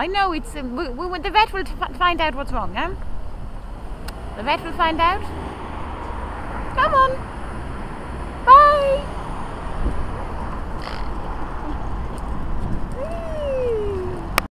I know it's... the vet will find out what's wrong, eh? The vet will find out. Come on.